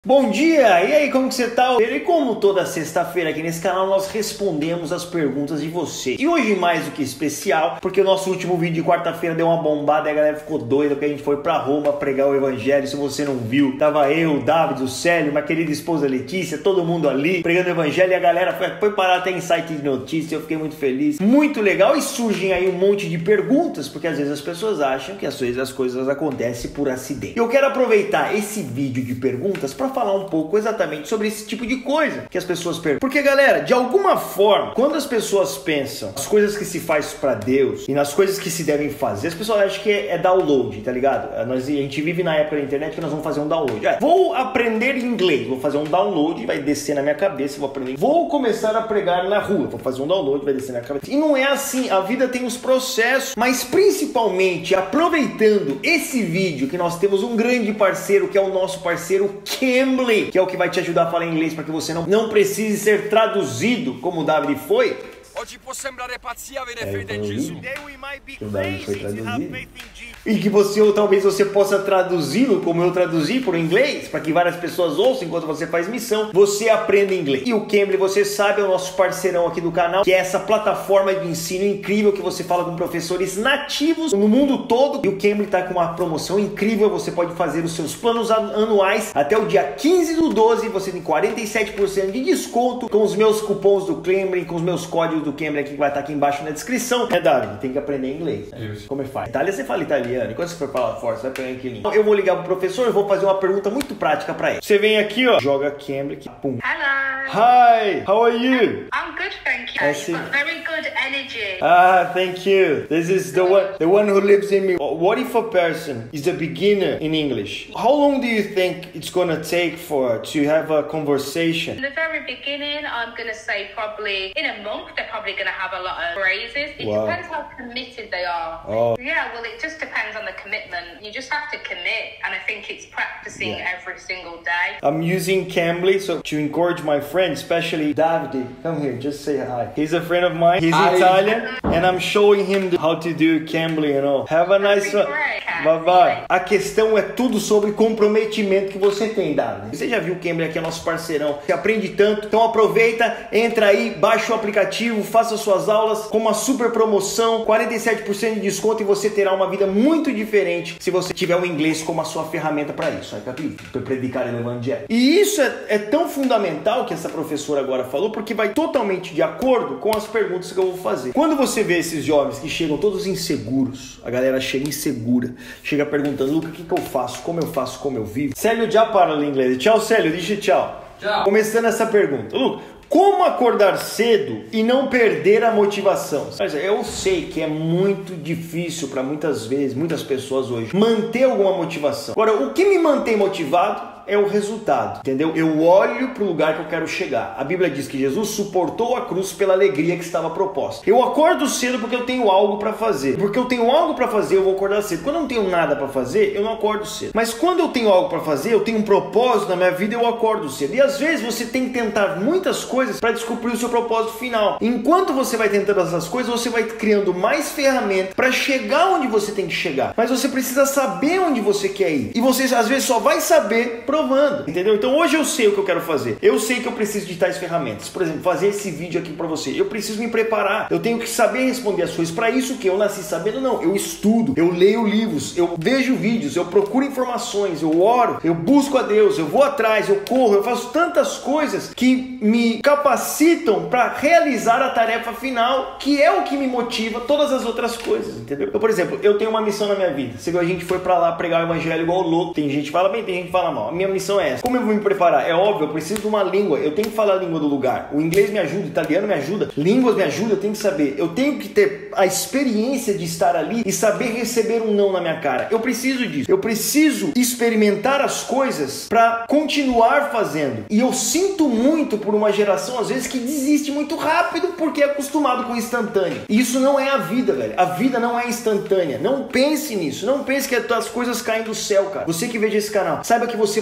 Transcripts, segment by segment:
Bom dia! E aí, como que você tá? E como toda sexta-feira aqui nesse canal nós respondemos as perguntas de vocês. E hoje mais do que especial, porque o nosso último vídeo de quarta-feira deu uma bombada e a galera ficou doida porque a gente foi pra Roma pregar o evangelho. Se você não viu, tava eu, o David, o Célio, minha querida esposa Letícia, todo mundo ali pregando o evangelho e a galera foi parar até em site de notícia. Eu fiquei muito feliz, muito legal. E surgem aí um monte de perguntas, porque às vezes as pessoas acham que às vezes as coisas acontecem por acidente. Eu quero aproveitar esse vídeo de perguntas para falar um pouco exatamente sobre esse tipo de coisa que as pessoas perguntam. Porque, galera, de alguma forma, quando as pessoas pensam nas coisas que se faz para Deus e nas coisas que se devem fazer, as pessoas acham que é download, tá ligado? A gente vive na época da internet que nós vamos fazer um download. Vou aprender inglês, vou fazer um download, vai descer na minha cabeça, vou aprender. Vou começar a pregar na rua, vou fazer um download, vai descer na minha cabeça. E não é assim, a vida tem os processos, mas principalmente aproveitando esse vídeo que nós temos um grande parceiro, que é o nosso parceiro Cambly, que é o que vai te ajudar a falar inglês para que você não precise ser traduzido como o David foi. Oggi può sembrare pazzia avere fede in Gesù. O David foi traduzido. E que você, ou talvez você possa traduzi-lo como eu traduzi por inglês, para que várias pessoas ouçam enquanto você faz missão, você aprenda inglês. E o Cambly, você sabe, é o nosso parceirão aqui do canal, que é essa plataforma de ensino incrível que você fala com professores nativos no mundo todo. E o Cambly está com uma promoção incrível, você pode fazer os seus planos anuais até o dia 15/12, você tem 47% de desconto com os meus cupons do Cambly, com os meus códigos do Cambly aqui, que vai estar aqui embaixo na descrição. David, tem que aprender inglês. Isso. Como é que faz? Itália você fala italiano. Enquanto você for falar fora, você vai pegar aquele. Eu vou ligar pro professor e vou fazer uma pergunta muito prática pra ele. Você vem aqui, ó, joga Cambly aqui, pum. Hello. Hi, how are you? I'm good, thank you. You've got very good energy. Ah, thank you. This is the one who lives in me. What if a person is a beginner in English? How long do you think it's gonna take to have a conversation? In the very beginning, I'm gonna say probably in a month they're probably gonna have a lot of phrases. It depends how committed they are. Oh. Yeah, well, it just depends on the commitment. You just have to commit, and I think it's practicing every single day. I'm using Cambly to encourage my friends, especially David. Come here, just say hi. He's a friend of mine. He's Italian, and I'm showing him how to do Cambly, you know. Have a nice one. Bye bye. A questão é tudo sobre comprometimento que você tem, David. Você já viu o Cambly aqui, é nosso parceirão. Você aprende tanto, então aproveita, entra aí, baixa o aplicativo, faça suas aulas com uma super promoção, 47% de desconto, e você terá uma vida muito diferente se você tiver o inglês como a sua ferramenta para isso. Aí, capito? Para predicar o evangelho. E isso é tão fundamental que essa professora agora falou, porque vai totalmente de acordo com as perguntas que eu vou fazer. Quando você vê esses jovens que chegam todos inseguros, a galera chega insegura, chega perguntando: Luca, o que eu faço? Como eu faço? Como eu vivo? Célio já parla inglês. Tchau, Célio. Diz tchau. Tchau. Começando essa pergunta. Luca, como acordar cedo e não perder a motivação? Eu sei que é muito difícil para muitas pessoas hoje manter alguma motivação. Agora, o que me mantém motivado é o resultado, entendeu? Eu olho para o lugar que eu quero chegar. A Bíblia diz que Jesus suportou a cruz pela alegria que estava proposta. Eu acordo cedo porque eu tenho algo para fazer. Porque eu tenho algo para fazer, eu vou acordar cedo. Quando eu não tenho nada para fazer, eu não acordo cedo. Mas quando eu tenho algo para fazer, eu tenho um propósito na minha vida, eu acordo cedo. E às vezes você tem que tentar muitas coisas para descobrir o seu propósito final. Enquanto você vai tentando essas coisas, você vai criando mais ferramentas para chegar onde você tem que chegar. Mas você precisa saber onde você quer ir. E você às vezes só vai saber provando, entendeu? Então hoje eu sei o que eu quero fazer. Eu sei que eu preciso de tais ferramentas. Por exemplo, fazer esse vídeo aqui para você. Eu preciso me preparar. Eu tenho que saber responder as coisas. Para isso que eu nasci sabendo, não. Eu estudo, eu leio livros, eu vejo vídeos, eu procuro informações, eu oro, eu busco a Deus, eu vou atrás, eu corro, eu faço tantas coisas que me capacitam para realizar a tarefa final, que é o que me motiva todas as outras coisas, entendeu? Eu, por exemplo, eu tenho uma missão na minha vida. Se a gente foi para lá pregar o evangelho igual louco, tem gente que fala bem, tem gente que fala mal. A minha missão é essa. Como eu vou me preparar? É óbvio, eu preciso de uma língua. Eu tenho que falar a língua do lugar. O inglês me ajuda, o italiano me ajuda, línguas me ajudam, eu tenho que saber. Eu tenho que ter a experiência de estar ali e saber receber um não na minha cara. Eu preciso disso. Eu preciso experimentar as coisas para continuar fazendo. E eu sinto muito por uma geração, às vezes, que desiste muito rápido porque é acostumado com o instantâneo. E isso não é a vida, velho. A vida não é instantânea. Não pense nisso. Não pense que as coisas caem do céu, cara. Você que veja esse canal, saiba que você vai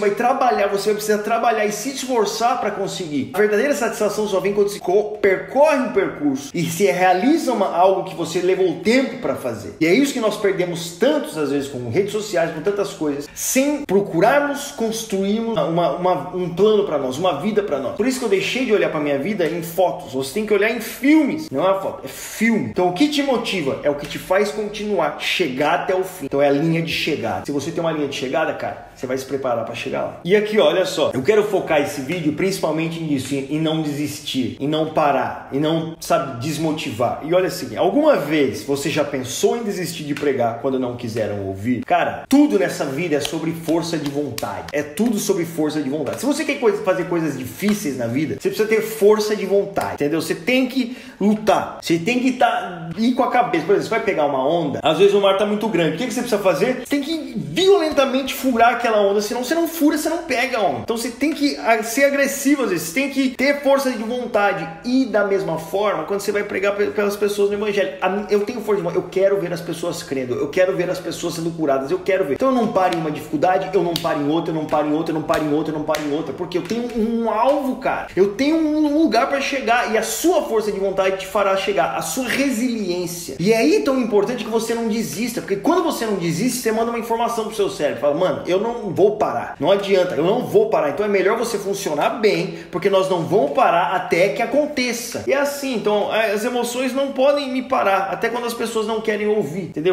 vai trabalhar, você vai precisar trabalhar e se esforçar para conseguir. A verdadeira satisfação só vem quando se percorre um percurso e se realiza algo que você levou tempo para fazer. E é isso que nós perdemos tantas às vezes com redes sociais, com tantas coisas, sem procurarmos construirmos um plano para nós, uma vida para nós. Por isso que eu deixei de olhar para minha vida em fotos. Você tem que olhar em filmes, não é foto, é filme. Então o que te motiva é o que te faz continuar, chegar até o fim. Então é a linha de chegada. Se você tem uma linha de chegada, cara, você vai se preparar para chegar lá. E aqui, olha só, eu quero focar esse vídeo principalmente nisso, em não desistir, em não parar, em não, sabe, desmotivar. E olha assim, alguma vez você já pensou em desistir de pregar quando não quiseram ouvir? Cara, tudo nessa vida é sobre força de vontade. É tudo sobre força de vontade. Se você quer fazer coisas difíceis na vida, você precisa ter força de vontade, entendeu? Você tem que lutar, você tem que ir com a cabeça. Por exemplo, você vai pegar uma onda, às vezes o mar tá muito grande. O que você precisa fazer? Você tem que violentamente furar aquela onda, senão você não fura, você não pega a onda. Então você tem que ser agressivo às vezes, você tem que ter força de vontade. E da mesma forma, quando você vai pregar pelas pessoas no evangelho, eu tenho força de vontade, eu quero ver as pessoas crendo, eu quero ver as pessoas sendo curadas, eu quero ver. Então eu não paro em uma dificuldade, eu não paro em outra, eu não paro em outra, eu não paro em outra, eu não paro em outra, porque eu tenho um alvo, cara. Eu tenho um lugar para chegar e a sua força de vontade te fará chegar, a sua resiliência. E é aí tão importante que você não desista, porque quando você não desiste, você manda uma informação pro seu cérebro, fala, mano, eu não vou parar, não adianta, eu não vou parar. Então é melhor você funcionar bem, porque nós não vamos parar até que aconteça. E é assim, então as emoções não podem me parar, até quando as pessoas não querem ouvir, entendeu?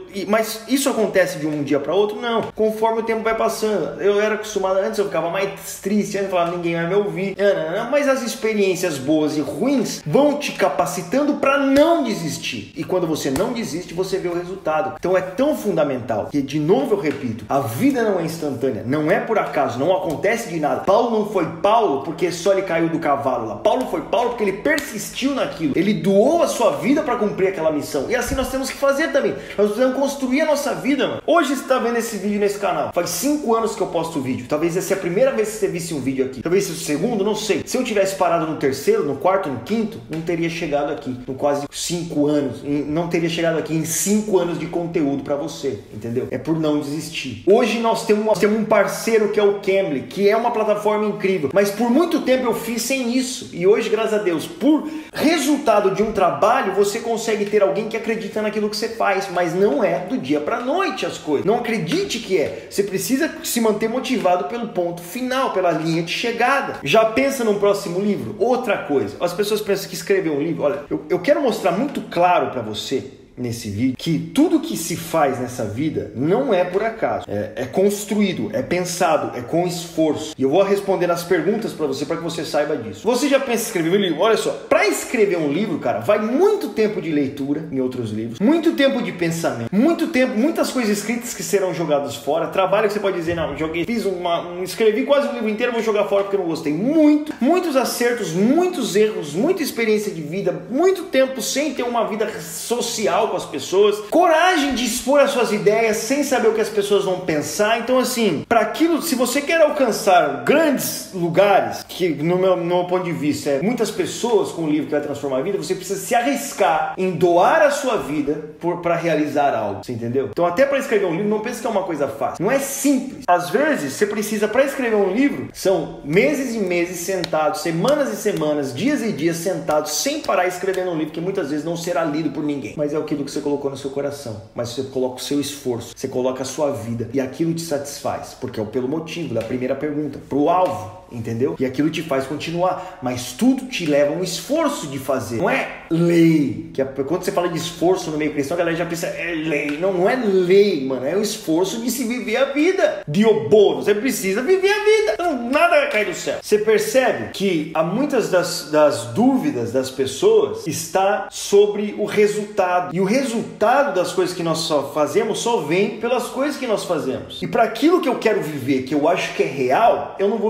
Mas isso acontece de um dia para outro? Não. Conforme o tempo vai passando, eu era acostumado, antes eu ficava mais triste, antes eu falava, ninguém vai me ouvir, mas as experiências boas e ruins vão te capacitando para não desistir. E quando você não desiste, você vê o resultado. Então é tão fundamental que, de novo eu repito, a vida não é instantânea, não é por acaso, não acontece de nada. Paulo não foi Paulo porque só ele caiu do cavalo lá. Paulo foi Paulo porque ele persistiu naquilo. Ele doou a sua vida para cumprir aquela missão. E assim nós temos que fazer também. Nós precisamos construir a nossa vida, mano. Hoje você está vendo esse vídeo nesse canal. Faz 5 anos que eu posto vídeo. Talvez essa é a primeira vez que você visse um vídeo aqui. Talvez seja o segundo, não sei. Se eu tivesse parado no terceiro, no quarto, no quinto, não teria chegado aqui. No quase 5 anos. Não teria chegado aqui em 5 anos de conteúdo para você. Entendeu? É por não desistir. Hoje nós temos um parceiro que é o Cambly, que é uma plataforma incrível. Mas por muito tempo eu fiz sem isso. E hoje, graças a Deus, por resultado de um trabalho, você consegue ter alguém que acredita naquilo que você faz. Mas não é do dia para noite as coisas. Não acredite que é. Você precisa se manter motivado pelo ponto final, pela linha de chegada. Já pensa no próximo livro? Outra coisa. As pessoas pensam que escrever um livro... Olha, eu quero mostrar muito claro para você nesse vídeo que tudo que se faz nessa vida não é por acaso, é construído, é pensado, é com esforço. E eu vou responder as perguntas para você, para que você saiba disso. Você já pensa em escrever um livro? Olha só, para escrever um livro, cara, vai muito tempo de leitura em outros livros, muito tempo de pensamento, muito tempo, muitas coisas escritas que serão jogadas fora, trabalho que você pode dizer, não, escrevi quase o livro inteiro, vou jogar fora porque eu não gostei. Muitos acertos, muitos erros, muita experiência de vida, muito tempo sem ter uma vida social com as pessoas, coragem de expor as suas ideias sem saber o que as pessoas vão pensar. Então assim, para aquilo, se você quer alcançar grandes lugares, que no meu ponto de vista é muitas pessoas com um livro que vai transformar a vida, você precisa se arriscar em doar a sua vida para realizar algo, você entendeu? Então até para escrever um livro, não pense que é uma coisa fácil, não é simples. Às vezes você precisa, para escrever um livro, são meses e meses sentados, semanas e semanas, dias e dias sentados sem parar escrevendo um livro que muitas vezes não será lido por ninguém, mas é o que você colocou no seu coração, mas você coloca o seu esforço, você coloca a sua vida e aquilo te satisfaz, porque é pelo motivo da primeira pergunta, pro alvo, entendeu? E aquilo te faz continuar, mas tudo te leva a um esforço de fazer, não é lei, que quando você fala de esforço no meio cristão, a galera já pensa, é lei, não é lei, mano, é o esforço de se viver a vida, Diobono, você precisa viver a vida, então nada vai cair do céu. Você percebe que há muitas das dúvidas das pessoas está sobre o resultado, e o resultado das coisas que nós só fazemos só vem pelas coisas que nós fazemos. E para aquilo que eu quero viver, que eu acho que é real, eu não vou viver em um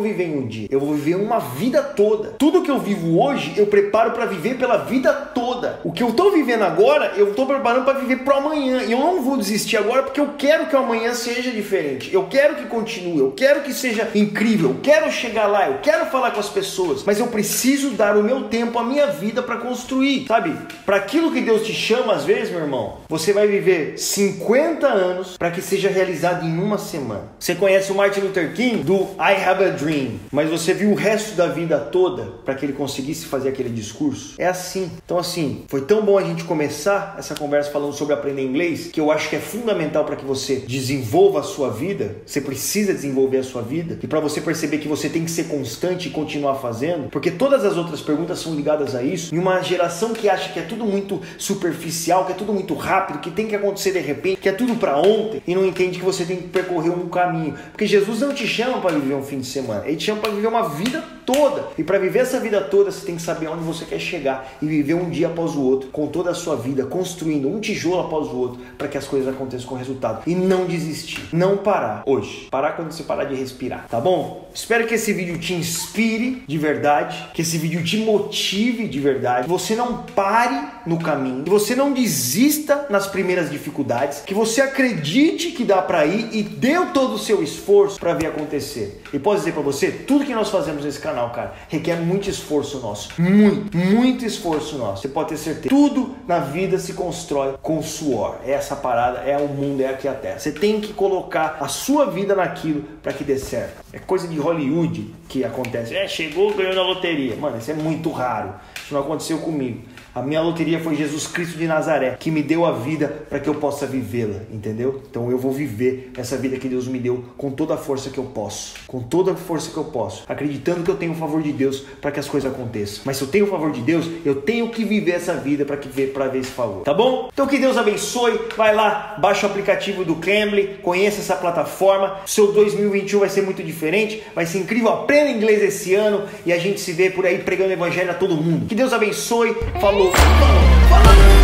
dia. Eu vou viver uma vida toda. Tudo que eu vivo hoje, eu preparo para viver pela vida toda. O que eu tô vivendo agora, eu tô preparando para viver pro amanhã. E eu não vou desistir agora porque eu quero que o amanhã seja diferente. Eu quero que continue, eu quero que seja incrível, eu quero chegar lá, eu quero falar com as pessoas. Mas eu preciso dar o meu tempo, a minha vida para construir, sabe? Para aquilo que Deus te chama, às vezes, meu irmão, você vai viver 50 anos para que seja realizado em uma semana. Você conhece o Martin Luther King do I Have a Dream, mas você viu o resto da vida toda para que ele conseguisse fazer aquele discurso? É assim. Então assim, foi tão bom a gente começar essa conversa falando sobre aprender inglês, que eu acho que é fundamental para que você desenvolva a sua vida. Você precisa desenvolver a sua vida, e para você perceber que você tem que ser constante e continuar fazendo, porque todas as outras perguntas são ligadas a isso. Em uma geração que acha que é tudo muito superficial, que é tudo muito rápido, que tem que acontecer de repente, que é tudo para ontem, e não entende que você tem que percorrer um caminho. Porque Jesus não te chama para viver um fim de semana, ele te chama para viver uma vida toda. E para viver essa vida toda, você tem que saber onde você quer chegar e viver um dia após o outro, com toda a sua vida, construindo um tijolo após o outro, para que as coisas aconteçam com resultado. E não desistir, não parar hoje. Parar quando você parar de respirar, tá bom? Espero que esse vídeo te inspire de verdade, que esse vídeo te motive de verdade, que você não pare no caminho, que você não desista nas primeiras dificuldades, que você acredite que dá para ir e dê todo o seu esforço para ver acontecer. E posso dizer para você, tudo que nós fazemos nesse canal, cara, requer muito esforço nosso, muito esforço nosso. Você pode ter certeza, tudo na vida se constrói com suor. Essa parada é o mundo, é aqui a terra. Você tem que colocar a sua vida naquilo para que dê certo. É coisa de Hollywood que acontece. Chegou, ganhou na loteria. Mano, isso é muito raro. Isso não aconteceu comigo. A minha loteria foi Jesus Cristo de Nazaré, que me deu a vida para que eu possa vivê-la, entendeu? Então eu vou viver essa vida que Deus me deu com toda a força que eu posso. Com toda a força que eu posso. Acreditando que eu tenho o favor de Deus para que as coisas aconteçam. Mas se eu tenho o favor de Deus, eu tenho que viver essa vida para ver esse favor. Tá bom? Então que Deus abençoe. Vai lá, baixa o aplicativo do Cambly, conheça essa plataforma. Seu 2021 vai ser muito diferente, vai ser incrível. Aprenda inglês esse ano e a gente se vê por aí pregando o evangelho a todo mundo. Que Deus abençoe. Falou. Falou.